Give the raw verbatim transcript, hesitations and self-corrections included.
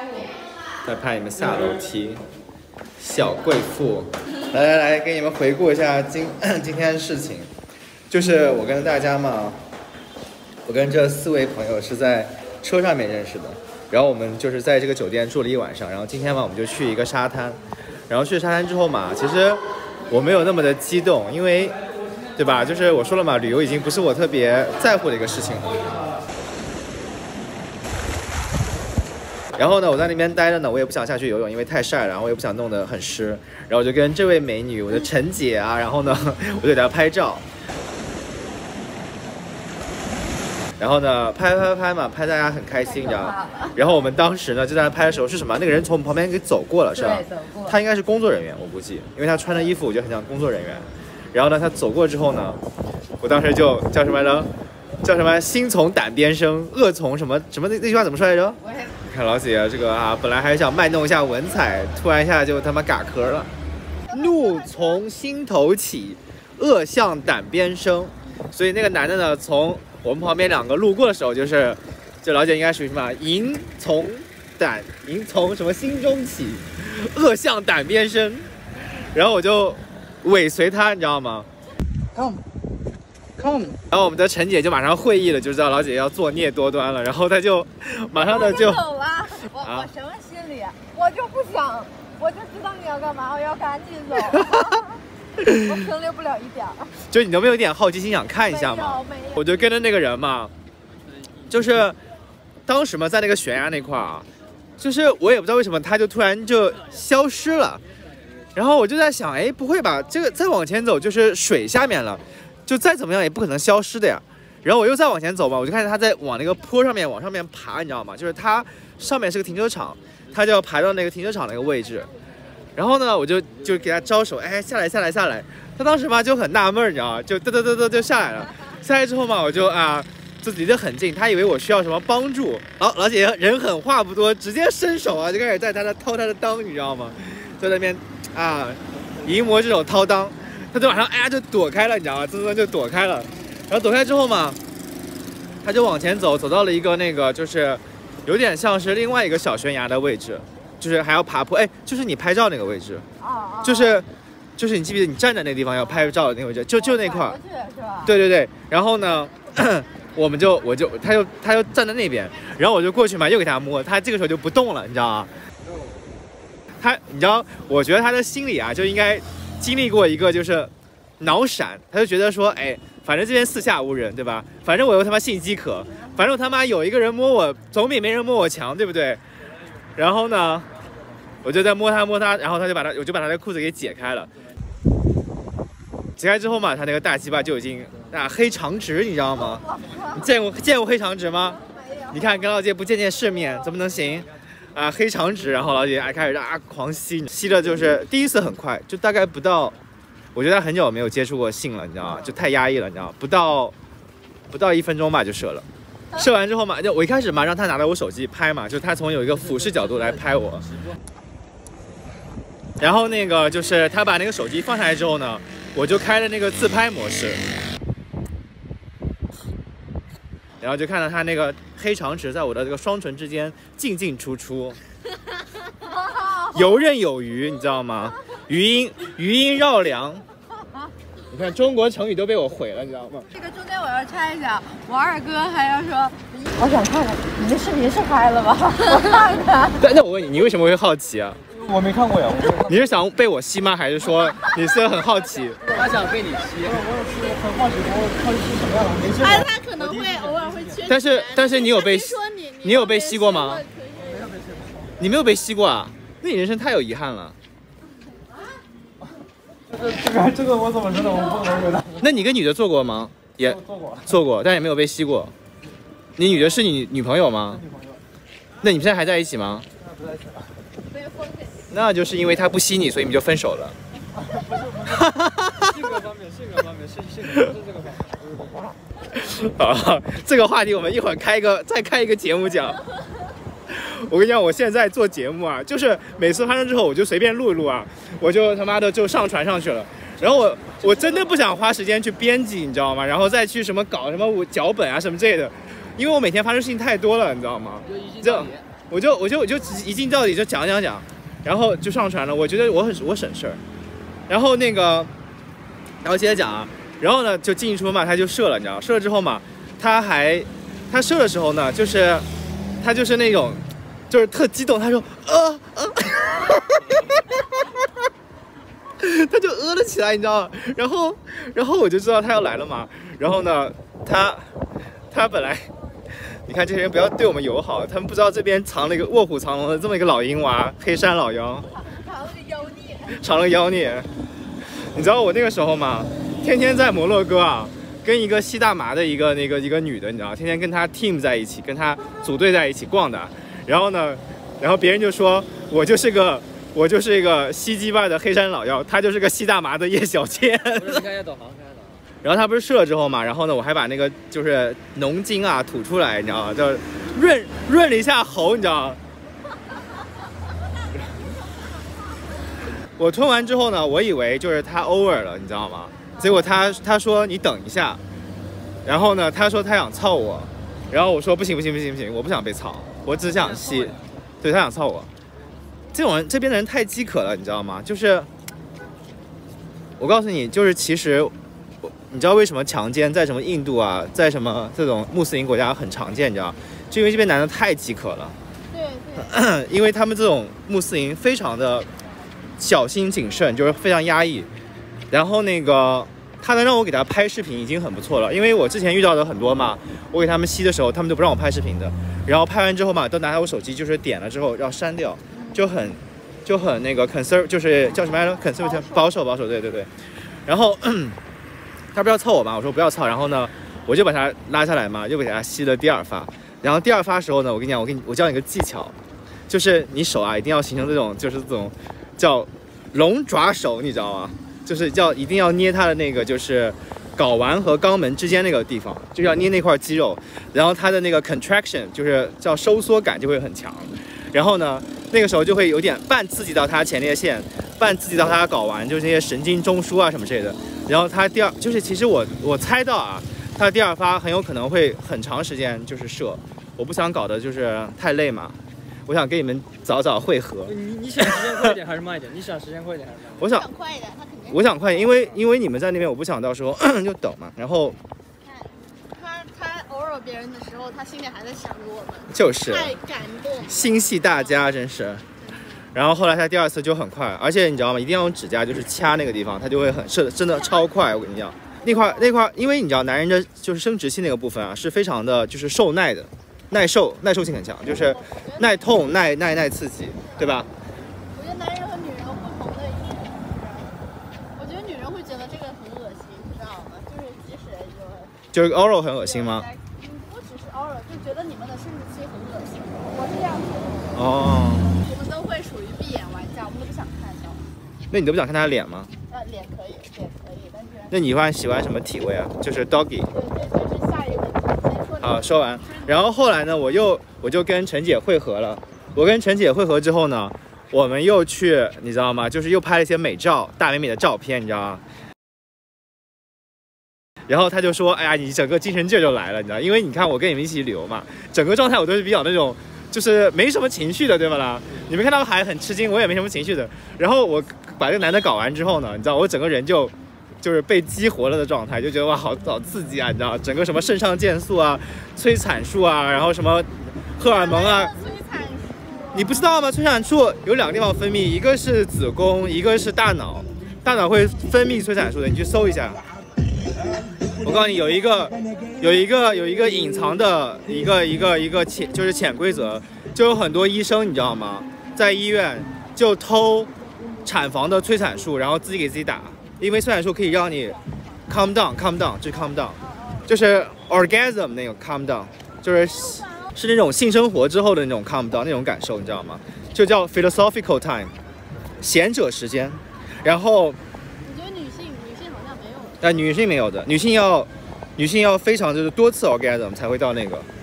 在拍你们下楼梯，小贵妇。来来来，给你们回顾一下今今天的事情，就是我跟大家嘛，我跟这四位朋友是在车上面认识的，然后我们就是在这个酒店住了一晚上，然后今天嘛我们就去一个沙滩，然后去沙滩之后嘛，其实我没有那么的激动，因为对吧？就是我说了嘛，旅游已经不是我特别在乎的一个事情了。然后呢，我在那边待着呢，我也不想下去游泳，因为太晒了，然后我也不想弄得很湿。然后我就跟这位美女，我的陈姐啊，然后呢，我就给她拍照。然后呢，拍拍拍嘛，拍大家很开心，你知道吗？然后我们当时呢，就在那拍的时候是什么？那个人从我们旁边给走过了，是吧？ 对，走过。 他应该是工作人员，我估计，因为他穿的衣服我觉得很像工作人员。然后呢，他走过之后呢，我当时就叫什么来着？叫什么？心从胆边生，恶从什么什么那那句话怎么说来着？看老姐这个啊，本来还想卖弄一下文采，突然一下就他妈嘎壳了。怒从心头起，恶向胆边生。所以那个男的呢，从我们旁边两个路过的时候，就是这老姐应该属于什么？淫从胆，淫从什么心中起，恶向胆边生。然后我就尾随他，你知道吗 ？Come。然后我们的陈姐就马上会意了，就知道老姐要作孽多端了，然后她就马上的就走了。我、啊、我什么心理？我就不想，我就知道你要干嘛，我要赶紧走。我停留不了一点儿。 就你有没有一点好奇心想看一下嘛？ 没有，没有。 我就跟着那个人嘛，就是当时嘛在那个悬崖那块啊，就是我也不知道为什么他就突然就消失了，然后我就在想，哎，不会吧？这个再往前走就是水下面了。就再怎么样也不可能消失的呀，然后我又再往前走嘛，我就看见他在往那个坡上面往上面爬，你知道吗？就是他上面是个停车场，他就要爬到那个停车场那个位置，然后呢，我就就给他招手，哎，下来下来下来。他当时嘛就很纳闷，你知道吗？就嘚嘚嘚嘚就下来了。下来之后嘛，我就啊就离得很近，他以为我需要什么帮助，老老姐人狠话不多，直接伸手啊就开始在他的掏他的裆，你知道吗？在那边啊淫魔这种掏裆。他就马上哎呀就躲开了，你知道吗？滋滋就躲开了，然后躲开之后嘛，他就往前走，走到了一个那个就是有点像是另外一个小悬崖的位置，就是还要爬坡，哎，就是你拍照那个位置，就是就是你记不记得你站在那个地方要拍照的那个位置，就就那块儿，对对对，然后呢，我们就我就他就他就站在那边，然后我就过去嘛，又给他摸，他这个时候就不动了，你知道吗？他你知道，我觉得他的心里啊就应该。经历过一个就是脑闪，他就觉得说，哎，反正这边四下无人，对吧？反正我又他妈性饥渴，反正我他妈有一个人摸我，总比没人摸我强，对不对？然后呢，我就在摸他摸他，然后他就把他，我就把他的裤子给解开了。解开之后嘛，他那个大鸡巴就已经啊黑长直，你知道吗？你见过见过黑长直吗？你看跟老姐不见见世面，怎么能行？啊，黑长直，然后老姐还开始啊狂吸，吸的就是第一次很快，就大概不到，我觉得很久没有接触过性了，你知道吗？就太压抑了，你知道吗？不到不到一分钟吧就射了，射完之后嘛，就我一开始嘛让他拿着我手机拍嘛，就他从有一个俯视角度来拍我，然后那个就是他把那个手机放下来之后呢，我就开了那个自拍模式。然后就看到他那个黑长直在我的这个双唇之间进进出出，游刃有余，你知道吗？余音余音绕梁。你看中国成语都被我毁了，你知道吗？ 这个中间我要插一下，我二哥还要说，我想看看你的视频是拍了吗？我看看。 但那我问你，你为什么会好奇啊？ 我没看过呀。 你是想被我吸吗？还是说你是很好奇？ 他想被你吸。我也是很好奇，我好奇是什么样的。没见过。 哎，他可能会偶尔会缺。 但是但是你有被你你有被吸过吗？ 没有被吸过。 你没有被吸过啊？那你人生太有遗憾了。 这个这个这个我怎么知道？我不能回答。 那你跟女的做过吗？也做过。 做过，但也没有被吸过。你女的是你女朋友吗？ 女朋友。 那你们现在还在一起吗？ 不在一起了。 那就是因为他不吸你，所以你们就分手了。 性格方面，性格方面是性格，不是这个方面。 好，这个话题我们一会儿开一个，再开一个节目讲。我跟你讲，我现在做节目啊，就是每次发生之后，我就随便录一录啊，我就他妈的就上传上去了。然后我我真的不想花时间去编辑，你知道吗？然后再去什么搞什么脚本啊什么之类的，因为我每天发生事情太多了，你知道吗？这我就我就我就一镜到底就讲讲讲，然后就上传了。我觉得我很我省事儿，然后那个，然后接着讲啊，然后呢就进出嘛，他就射了，你知道，射了之后嘛，他还他射的时候呢，就是他就是那种就是特激动，他说呃呃。他就呃了起来，你知道吗？然后，然后我就知道他要来了嘛。然后呢，他，他本来，你看这些人不要对我们友好，他们不知道这边藏了一个卧虎藏龙的这么一个老鹰娃，黑山老妖， 藏了个妖孽， 藏了个妖孽。你知道我那个时候嘛，天天在摩洛哥啊，跟一个吸大麻的一个那个一个女的，你知道，天天跟她 team 在一起，跟她组队在一起逛的。然后呢，然后别人就说我就是个。我就是一个吸鸡巴的黑山老妖，他就是个吸大麻的叶小倩。 看一下导航，看一下导航。 然后他不是射了之后嘛，然后呢，我还把那个就是浓精啊吐出来，你知道吗？就润润了一下喉，你知道吗？我吞完之后呢，我以为就是他 over 了，你知道吗？结果他他说你等一下，然后呢，他说他想操我，然后我说不行不行不行不行，我不想被操，我只想吸，对他想操我。这种人这边的人太饥渴了，你知道吗？就是我告诉你，就是其实你知道为什么强奸在什么印度啊，在什么这种穆斯林国家很常见，你知道？就因为这边男的太饥渴了。 对对。 因为他们这种穆斯林非常的小心谨慎，就是非常压抑。然后那个他能让我给他拍视频已经很不错了，因为我之前遇到的很多嘛，我给他们吸的时候，他们都不让我拍视频的。然后拍完之后嘛，都拿我手机就是点了之后要删掉。就很，就很那个 conserv， 就是叫什么来着 conservative 保守保守，对对对。然后他不要操我嘛，我说不要操。然后呢，我就把他拉下来嘛，又给他吸了第二发。然后第二发的时候呢，我跟你讲，我跟你我教你一个技巧，就是你手啊一定要形成这种就是这种叫龙爪手，你知道吗？就是叫一定要捏他的那个就是睾丸和肛门之间那个地方，就要捏那块肌肉，然后他的那个 contraction 就是叫收缩感就会很强。然后呢，那个时候就会有点半刺激到他前列腺，半刺激到他睾丸，就是那些神经中枢啊什么之类的。然后他第二，就是其实我我猜到啊，他第二发很有可能会很长时间就是射，我不想搞得就是太累嘛，我想跟你们早早会合。 你你想时间快一点还是慢一点？你想时间快一点还是慢一点？ 我想快一点，他肯定。 我想快一点，因为因为你们在那边，我不想到时候就等嘛，然后。 他偶尔别人的时候，他心里还在想着我们， 就是太感动， 心系大家真是。然后后来他第二次就很快，而且你知道吗？一定要用指甲就是掐那个地方，他就会很射，真的超快。我跟你讲，那块那块，因为你知道男人的就是生殖器那个部分啊，是非常的就是受耐的，耐受耐受性很强，就是耐痛耐耐耐刺激，对吧？ 我觉得男人和女人不同的一点是，我觉得女人会觉得这个很恶心，你知道吗？就是即使就是 oral 很恶心吗？ 嗯，不只是 oral，就觉得你们的生殖器很恶心，我是这样觉得。 哦。 我们都会属于闭眼玩家，我们都不想看到。 那你都不想看他的脸吗？ 呃，脸可以，脸可以，但是。 那你一般喜欢什么体位啊？就是 doggy。 对，这就是下一个问题，先说。 好，说完。然后后来呢，我又我就跟陈姐会合了。我跟陈姐会合之后呢，我们又去，你知道吗？就是又拍了一些美照，大美美的照片，你知道吗？然后他就说：“哎呀，你整个精神劲儿就来了，你知道，因为你看我跟你们一起旅嘛，整个状态我都是比较那种，就是没什么情绪的，对吧啦？你们看到还很吃惊，我也没什么情绪的。然后我把这个男的搞完之后呢，你知道，我整个人就就是被激活了的状态，就觉得哇，好好刺激啊，你知道，整个什么肾上腺素啊、催产素啊，然后什么荷尔蒙啊。 催产素。 你不知道吗？催产素有两个地方分泌，一个是子宫，一个是大脑，大脑会分泌催产素的，你去搜一下。”我告诉你，有一个，有一个，有一个隐藏的一个一个一个潜，就是潜规则，就有很多医生，你知道吗？在医院就偷产房的催产素，然后自己给自己打，因为催产素可以让你 calm down，calm down， 就是 calm down， 就是 orgasm 那种 calm down， 就是是那种性生活之后的那种 calm down 那种感受，你知道吗？就叫 philosophical time， 贤者时间，然后。但女性没有的，女性要，女性要非常就是多次 orgasm 才会到那个，